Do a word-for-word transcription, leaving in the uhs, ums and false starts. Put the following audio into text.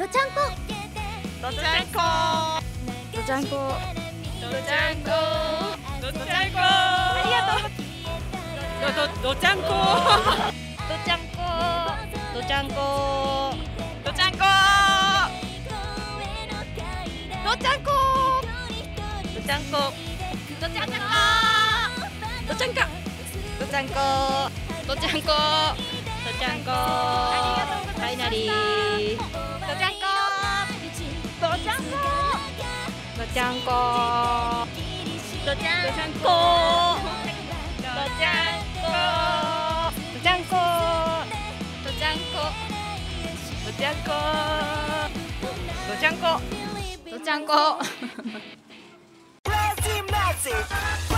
ちゃんこどちゃんこどちゃんこどちゃんこどちゃんこありがとうどどどちゃんこどちゃんこどちゃんこどちゃんこどちゃんこどちゃんこどちゃんこどちゃんかどちゃんこどちゃんこどちゃんこファイナリーどちゃんこどちゃんこどちゃんこどちゃんこどちゃんこどちゃんこどちゃんこどちゃんこどちゃんこどちゃんこどちゃんこ